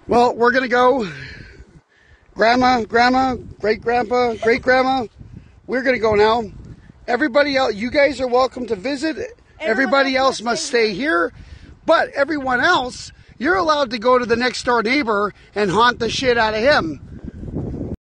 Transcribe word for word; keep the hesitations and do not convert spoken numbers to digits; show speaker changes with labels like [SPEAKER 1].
[SPEAKER 1] Well, we're going to go. Grandma, grandma, great-grandpa, great-grandma. We're going to go now. Everybody else, you guys are welcome to visit. Everybody else must stay here. But everyone else, you're allowed to go to the next door neighbor and haunt the shit out of him.